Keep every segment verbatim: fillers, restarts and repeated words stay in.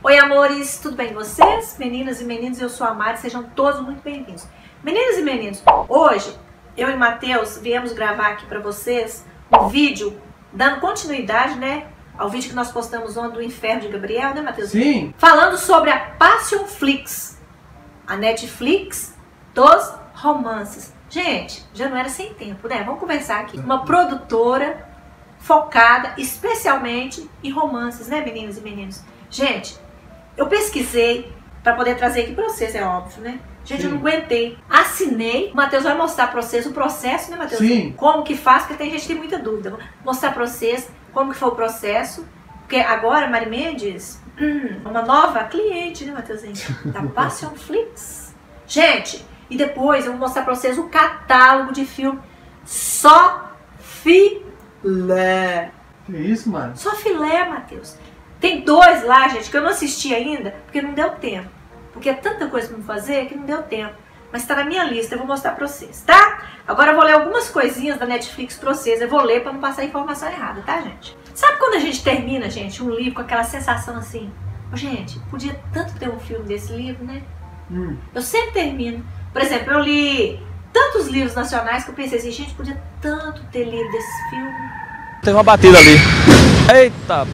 Oi, amores, tudo bem com vocês? Meninas e meninos, eu sou a Mari, sejam todos muito bem-vindos. Meninas e meninos, hoje eu e Matheus viemos gravar aqui pra vocês um vídeo dando continuidade, né, ao vídeo que nós postamos ontem do Inferno de Gabriel, né, Matheus? Sim. Falando sobre a Passionflix, a Netflix dos romances. Gente, já não era sem tempo, né? Vamos conversar aqui. Uma produtora focada especialmente em romances, né, meninas e meninos? Gente, eu pesquisei para poder trazer aqui para vocês, é óbvio, né? Gente, Sim. eu não aguentei. Assinei. O Matheus vai mostrar para vocês o processo, né, Matheus? Sim. Como que faz, porque tem gente que tem muita dúvida. Vou mostrar para vocês como que foi o processo. Porque agora, Mari Mendes, hum, uma nova cliente, né, Matheusinho? Da Passionflix. Gente, e depois eu vou mostrar para vocês o catálogo de filme. Só filé. Que isso, mano? Só filé, Matheus. Tem dois lá, gente, que eu não assisti ainda, porque não deu tempo. Porque é tanta coisa pra me fazer que não deu tempo. Mas tá na minha lista, eu vou mostrar pra vocês, tá? Agora eu vou ler algumas coisinhas da Netflix pra vocês. Eu vou ler pra não passar a informação errada, tá, gente? Sabe quando a gente termina, gente, um livro com aquela sensação assim? Oh, gente, podia tanto ter um filme desse livro, né? Hum. Eu sempre termino. Por exemplo, eu li tantos livros nacionais que eu pensei assim, gente, podia tanto ter lido desse filme. Tem uma batida ali. Eita!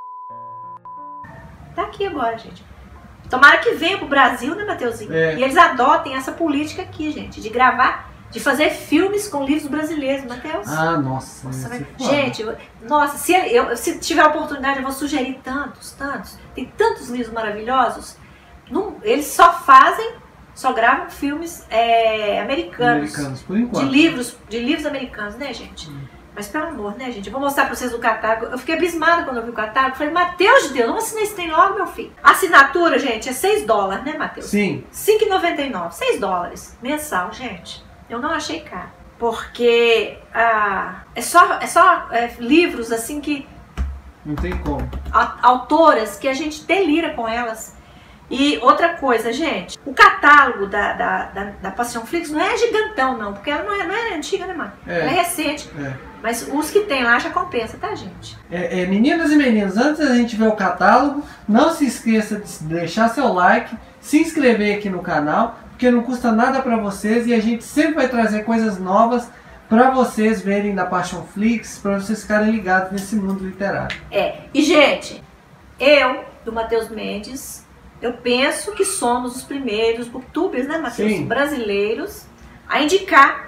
Tá aqui agora, gente. Tomara que venha pro Brasil, né, Matheusinho? É. E eles adotem essa política aqui, gente, de gravar, de fazer filmes com livros brasileiros, Matheus. Ah, nossa. Nossa, vai... gente, eu, nossa, se eu se tiver a oportunidade, eu vou sugerir tantos, tantos. Tem tantos livros maravilhosos. Não, eles só fazem, só gravam filmes é, americanos. Americanos, por enquanto. De livros, de livros americanos, né, gente? Hum. Mas pelo amor, né, gente? Eu vou mostrar pra vocês o catálogo. Eu fiquei abismada quando eu vi o catálogo. Falei, Matheus de Deus, não assinei esse trem logo, meu filho. A assinatura, gente, é seis dólares, né, Matheus? Sim. cinco reais e noventa e nove centavos. seis dólares mensal, gente. Eu não achei caro. Porque ah, é só, é só é, livros, assim, que... Não tem como. A, autoras que a gente delira com elas. E outra coisa, gente, o catálogo da, da, da, da Passionflix não é gigantão, não, porque ela não é, não é antiga, né, mano? É. Ela é recente. É. Mas os que tem lá já compensa, tá, gente? É, é, meninas e meninos, antes da gente ver o catálogo, não se esqueça de deixar seu like, se inscrever aqui no canal, porque não custa nada pra vocês e a gente sempre vai trazer coisas novas pra vocês verem da Passionflix, pra vocês ficarem ligados nesse mundo literário. É, e gente, eu, do Matheus Mendes, eu penso que somos os primeiros booktubers, né, Matheus? Sim. Brasileiros a indicar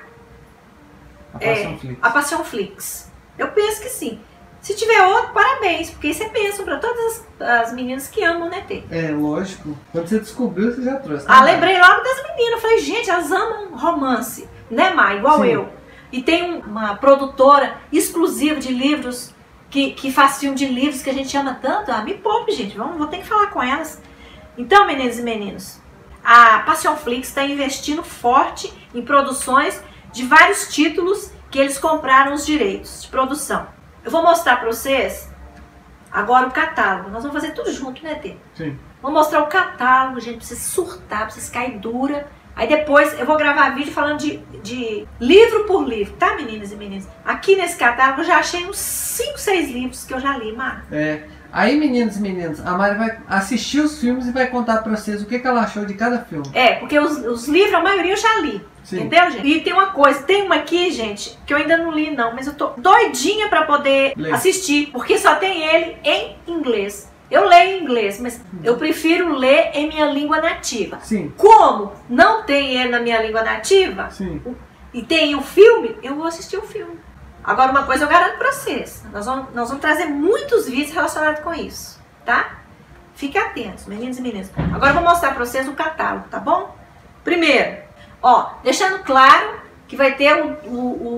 A é, Passionflix. a Passionflix. Eu penso que sim. Se tiver outro, parabéns, porque isso é bênção pra todas as, as meninas que amam o N T. É, lógico. Quando você descobriu, você já trouxe. Ah, lembrei logo das meninas. Eu falei, gente, elas amam romance, né, Má? Igual Sim. eu. E tem um, uma produtora exclusiva de livros, que, que faz filme de livros que a gente ama tanto. Ah, me poupe, gente. Vamos, vou ter que falar com elas. Então, meninas e meninos, a Passionflix está investindo forte em produções de vários títulos que eles compraram os direitos de produção. Eu vou mostrar para vocês agora o catálogo. Nós vamos fazer tudo junto, né, Tê? Sim. Vou mostrar o catálogo, gente, pra vocês surtar, pra vocês cair dura. Aí depois eu vou gravar vídeo falando de, de livro por livro, tá, meninas e meninos? Aqui nesse catálogo eu já achei uns cinco, seis livros que eu já li, Mar. É. Aí, meninos e meninas, a Mari vai assistir os filmes e vai contar pra vocês o que, que ela achou de cada filme. É, porque os, os livros, a maioria eu já li. Sim. Entendeu, gente? E tem uma coisa, tem uma aqui, gente, que eu ainda não li, não, mas eu tô doidinha pra poder Lê. assistir, porque só tem ele em inglês. Eu leio em inglês, mas eu prefiro ler em minha língua nativa. Sim. Como não tem ele na minha língua nativa, Sim. e tem o filme, eu vou assistir o filme. Agora, uma coisa eu garanto pra vocês, nós vamos, nós vamos trazer muitos vídeos relacionados com isso, tá? Fiquem atentos, meninos e meninas. Agora eu vou mostrar pra vocês o catálogo, tá bom? Primeiro, ó, deixando claro que vai ter o, o,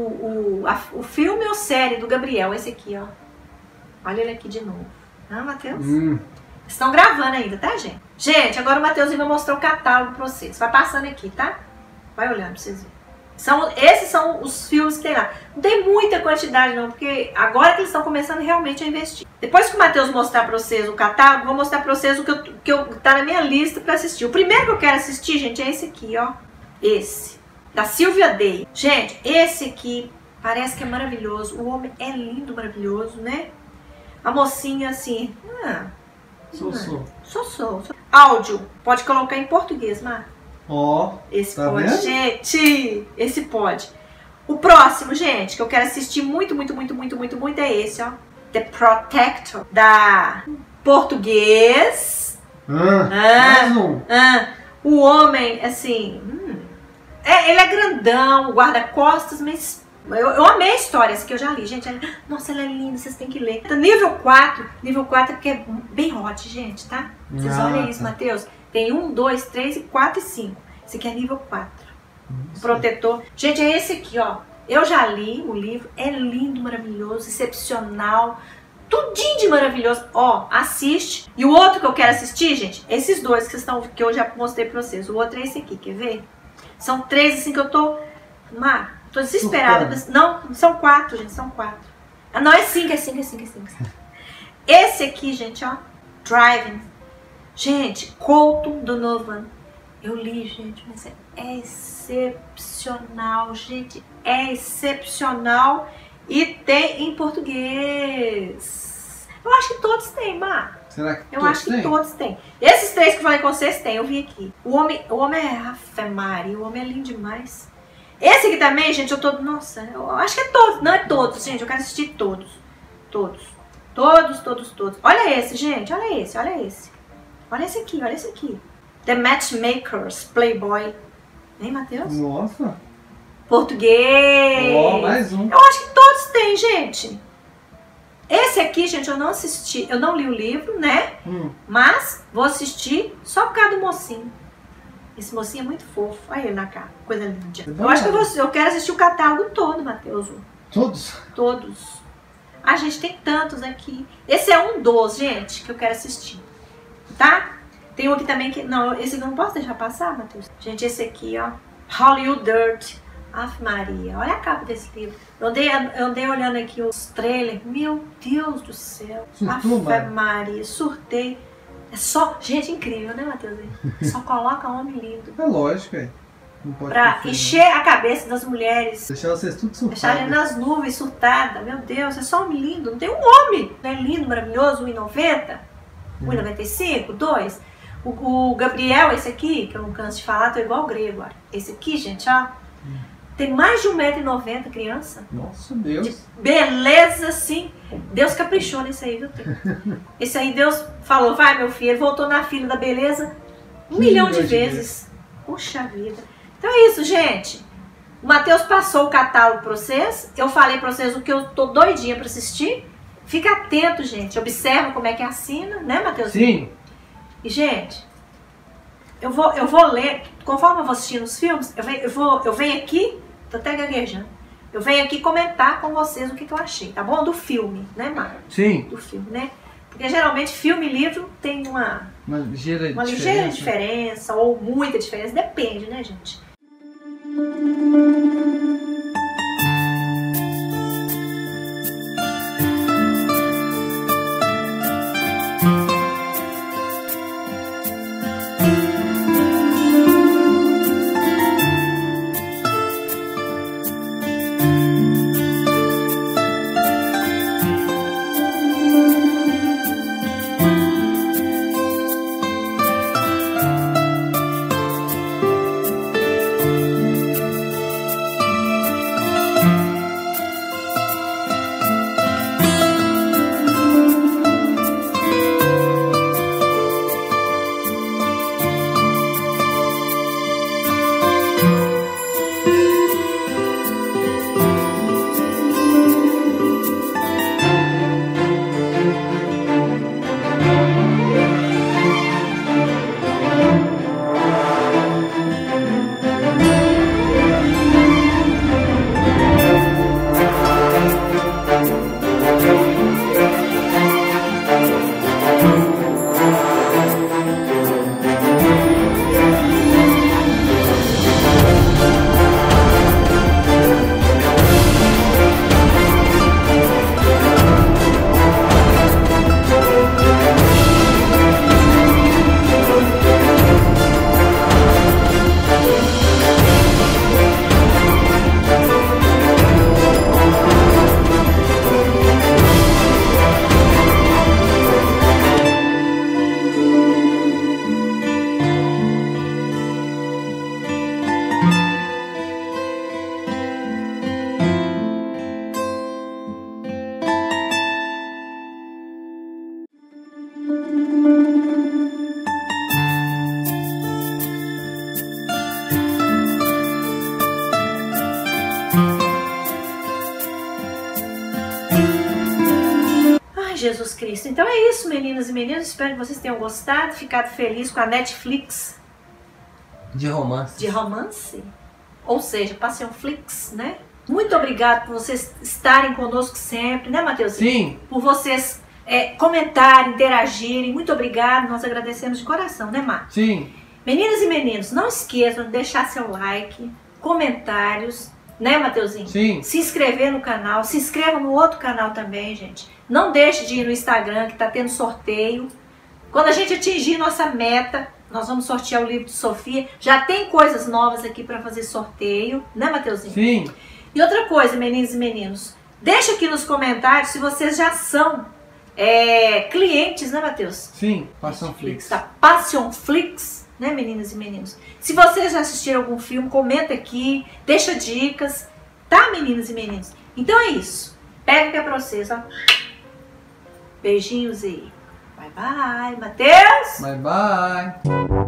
o, o, a, o filme ou série do Gabriel, esse aqui, ó. Olha ele aqui de novo. Ah, Matheus? Hum. Estão gravando ainda, tá, gente? Gente, agora o Matheusinho vai mostrar o catálogo pra vocês. Vai passando aqui, tá? Vai olhando pra vocês verem. São, esses são os filmes que tem lá. Não tem muita quantidade não, porque agora que eles estão começando realmente a investir. Depois que o Matheus mostrar pra vocês o catálogo, vou mostrar pra vocês o que, eu, que eu, tá na minha lista pra assistir. O primeiro que eu quero assistir, gente, é esse aqui, ó. Esse. Da Sylvia Day. Gente, esse aqui parece que é maravilhoso. O homem é lindo, maravilhoso, né? A mocinha, assim... Ah, Sou, sou. Sou, sou, sou. Áudio. Pode colocar em português, Mar. Ó. Esse tá pode. vendo? Gente, esse pode. O próximo, gente, que eu quero assistir muito, muito, muito, muito, muito, muito é esse, ó. The Protector, da português. Ah, Ah, mais um. ah, o homem, assim, hum, é, ele é grandão, guarda-costas, mas eu, eu amei a história, essa que eu já li, gente. Ela, nossa, ela é linda, vocês têm que ler. Então, nível quatro, nível quatro que é bem hot, gente, tá? Vocês Ah, olhem isso, tá. Matheus. Tem um, dois, três, quatro e cinco. Esse aqui é nível quatro. Protetor. Gente, é esse aqui, ó. Eu já li o livro, é lindo, maravilhoso, excepcional. Tudinho de maravilhoso. Ó, assiste. E o outro que eu quero assistir, gente, esses dois que, estão, que eu já mostrei pra vocês. O outro é esse aqui, quer ver? São três, assim, que eu tô... Mar, tô desesperada. Mas, não, são quatro, gente, são quatro. Ah, não, é cinco, é cinco, é cinco, é cinco. Esse aqui, gente, ó. Driving. Gente, Colton Donovan. Eu li, gente, mas é excepcional, gente. É excepcional. E tem em português. Eu acho que todos têm, Mar. Será que Eu todos acho que têm? todos têm. Esses três que eu falei com vocês têm, eu vi aqui. O homem, o homem é Ave Maria, o homem é lindo demais. Esse aqui também, gente, eu tô... Nossa, eu acho que é todos. Não é todos, gente. Eu quero assistir todos. Todos. Todos, todos, todos. Olha esse, gente. Olha esse, olha esse. Olha esse aqui, olha esse aqui. The Matchmakers, Playboy. Hein, Matheus? Nossa. Português. Ó, mais um. Eu acho que todos têm, gente. Esse aqui, gente, eu não assisti. Eu não li o livro, né? Hum. Mas vou assistir só por causa do mocinho. Esse mocinho é muito fofo. Olha ele na cara. Coisa linda. Eu acho que eu, vou, eu quero assistir o catálogo todo, Matheus. Todos? Todos. Ah, gente, tem tantos aqui. Esse é um dos, gente, que eu quero assistir. Tá? Tem um aqui também que... Não, esse aqui eu não posso deixar passar, Matheus. Gente, esse aqui, ó. Hollywood Dirt. Ave Maria. Olha a capa desse livro. Eu andei, eu andei olhando aqui os trailers. Meu Deus do céu. Surtou, Ave mano. Maria. Surtei. É só... Gente, incrível, né, Matheus? Só coloca homem lindo. É lógico, é. Não pode Pra confiar, encher a cabeça das mulheres. não. Deixar vocês tudo Deixar ele surtados. nas nuvens, surtada. Meu Deus, é só homem lindo. Não tem um homem. Não é lindo, maravilhoso, um e noventa? um e noventa e cinco? dois? O, o Gabriel, esse aqui, que eu não canso de falar, tô igual o grego. Ó. Esse aqui, gente, ó. Tem mais de um metro e noventa, criança. Nossa, Deus. De beleza, sim. Deus caprichou nesse aí, viu? Esse aí, Deus falou, vai, meu filho. Ele voltou na fila da beleza um Que milhão de milhões de vezes. Puxa vida. Então é isso, gente. O Matheus passou o catálogo pra vocês. Eu falei pra vocês o que eu tô doidinha pra assistir. Fica atento, gente. Observa como é que assina, né, Matheus? Sim. E, gente, eu vou, eu vou ler, conforme eu vou assistindo os filmes, eu venho, eu vou, eu venho aqui, tô até gaguejando, eu venho aqui comentar com vocês o que, que eu achei, tá bom? Do filme, né, Marcos? Sim. Do filme, né? Porque geralmente filme e livro tem uma, Uma ligeira uma diferença. ligeira diferença, ou muita diferença, depende, né, gente? Jesus Cristo. Então é isso, meninas e meninos. Espero que vocês tenham gostado, ficado felizes com a Netflix. De romance. De romance. Ou seja, Passion Flix, né? Muito obrigado por vocês estarem conosco sempre, né, Mateuzinho? Sim. Por vocês é, comentarem, interagirem. Muito obrigado. Nós agradecemos de coração, né, Mar? Sim. Meninas e meninos, não esqueçam de deixar seu like, comentários, né, Mateuzinho? Sim. Se inscrever no canal, se inscreva no outro canal também, gente. Não deixe de ir no Instagram, que tá tendo sorteio. Quando a gente atingir nossa meta, nós vamos sortear o livro de Sofia. Já tem coisas novas aqui para fazer sorteio, né, Mateuzinho? Sim. E outra coisa, meninos e meninos, deixa aqui nos comentários se vocês já são é, clientes, né, Mateus? Sim, Passion Flix. Da Passion Flix, né, meninas e meninos? Se vocês já assistiram algum filme, comenta aqui, deixa dicas, tá, meninas e meninos? Então é isso. Pega que é pra vocês, ó. Beijinhos e bye bye, Mateus! Bye bye!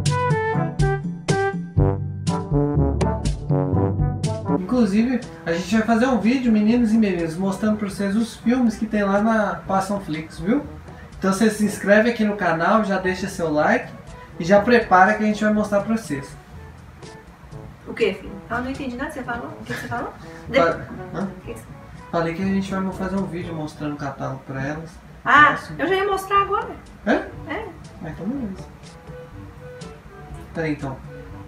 Inclusive, a gente vai fazer um vídeo, meninos e meninas, mostrando para vocês os filmes que tem lá na Passion Flix, viu? Então você se inscreve aqui no canal, já deixa seu like e já prepara que a gente vai mostrar para vocês. O que, filho? Eu não entendi nada que você falou. O que você falou? De... Fa- Hã? que que... Falei que a gente vai fazer um vídeo mostrando o catálogo para elas. Ah, Próximo. eu já ia mostrar agora. É? É. Ah, então beleza. Peraí então.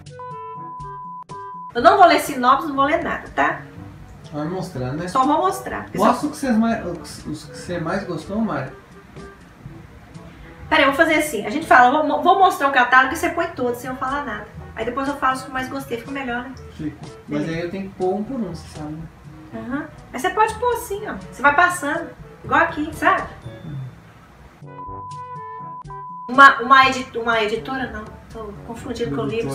Eu não vou ler sinopse, não vou ler nada, tá? Vai mostrando, né? Só vou mostrar. porque Mostra só... o que, vocês mais, os os que você mais gostou, Mari. Peraí, eu vou fazer assim. A gente fala, vou, vou mostrar o catálogo e você põe todos sem eu falar nada. Aí depois eu falo os que eu mais gostei, fica melhor, né? Fica. Mas aí eu tenho que pôr um por um, você sabe, né? Uhum. Mas você pode pôr assim, ó. Você vai passando. Igual aqui, sabe? Uma, uma, edit, uma editora, não. Tô confundindo com o livro.